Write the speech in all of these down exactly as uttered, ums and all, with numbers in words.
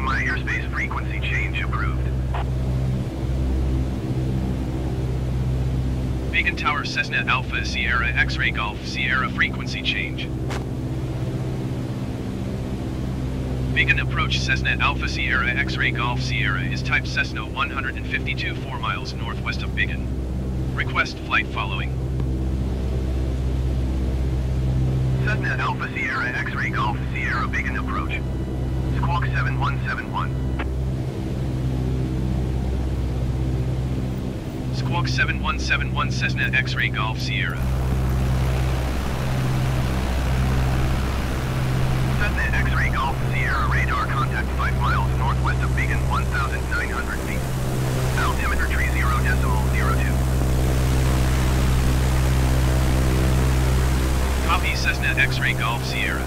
My airspace frequency change approved. Beacon Tower Cessna Alpha Sierra X-Ray Golf Sierra frequency change. Beacon approach Cessna Alpha Sierra X-Ray Golf Sierra is type Cessna one fifty-two four miles northwest of Beacon. Request flight following. Cessna Alpha Sierra X-Ray Golf Sierra Beacon approach. Squawk seven one seven one. Squawk seven one seven one Cessna X-Ray Golf Sierra. Cessna X-Ray Golf Sierra radar contact five miles northwest of Beacon one thousand nine hundred feet. Altimeter tree zero decimal zero two. Copy Cessna X-Ray Golf Sierra.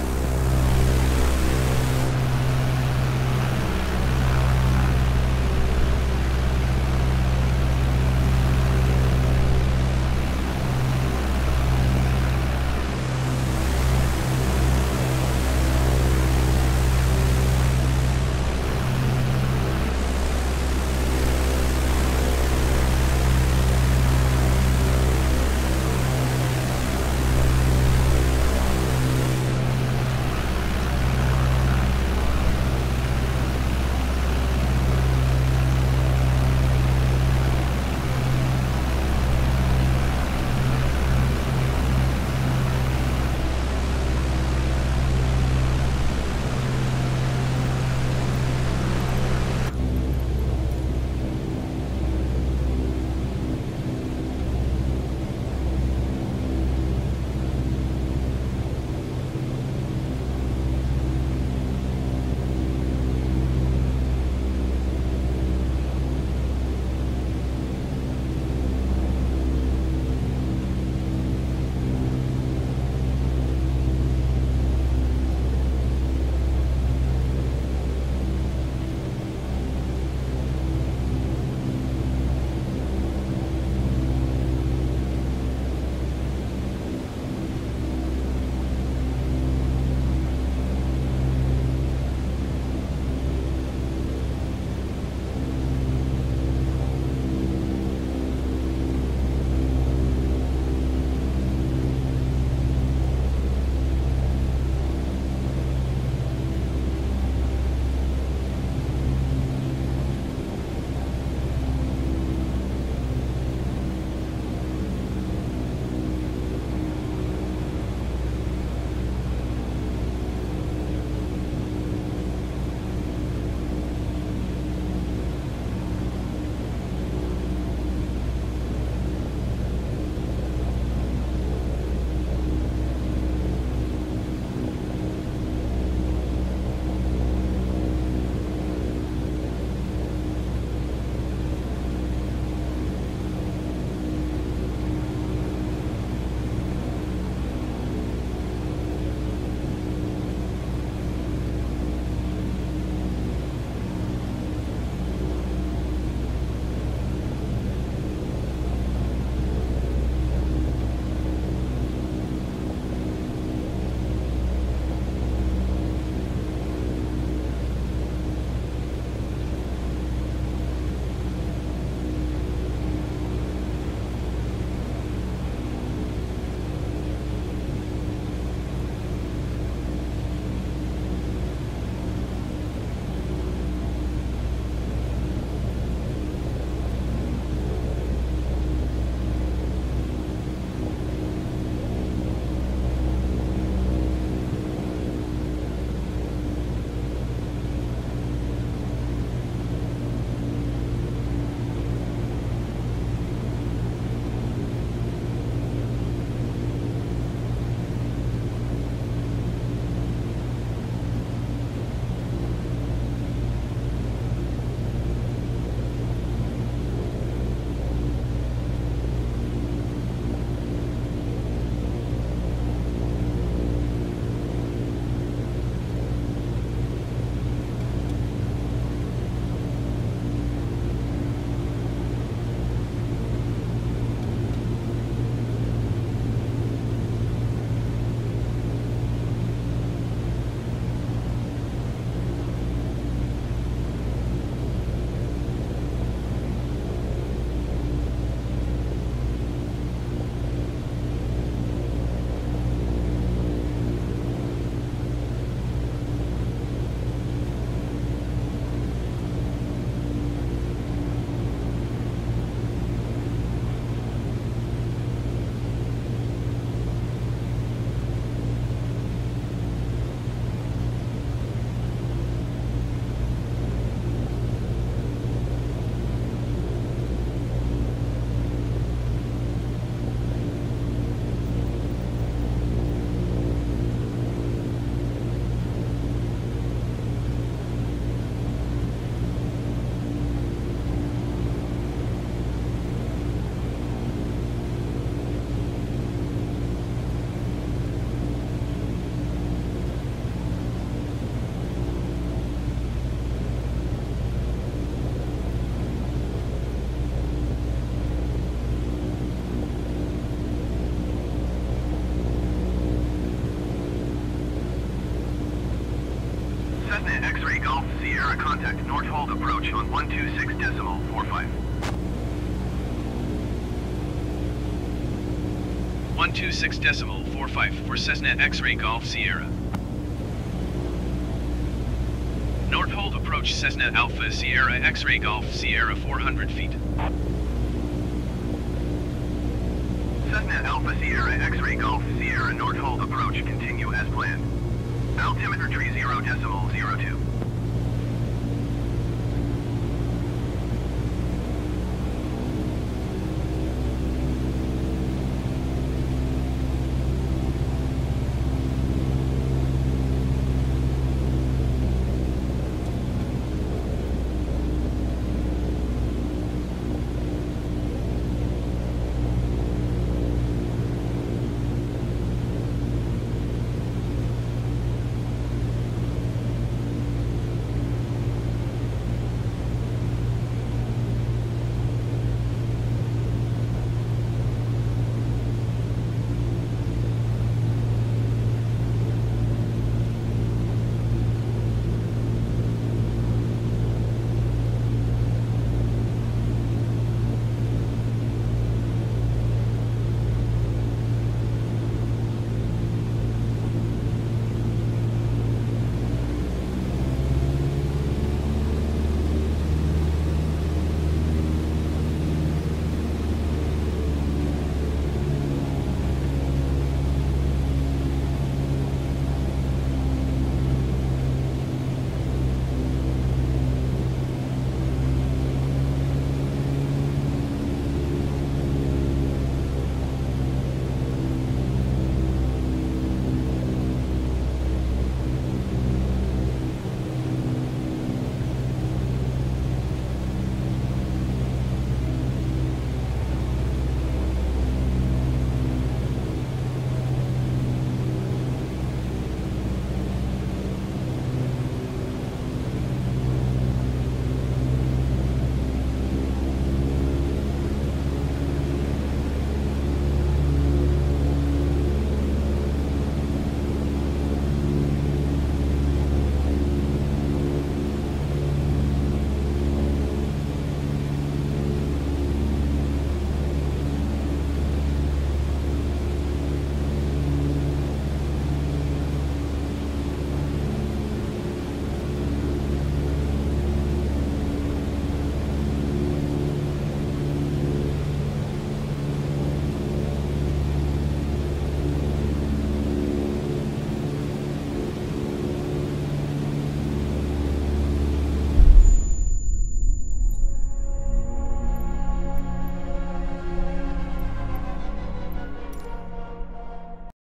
Cessna X-ray Golf Sierra contact North hold approach on one two six decimal four five. one two six decimal four five for Cessna X-ray Golf Sierra. North hold approach Cessna Alpha Sierra X-ray Golf Sierra four hundred feet. Cessna Alpha Sierra X-ray Golf Sierra North hold approach continue as planned. Altimeter tree zero decimal zero two.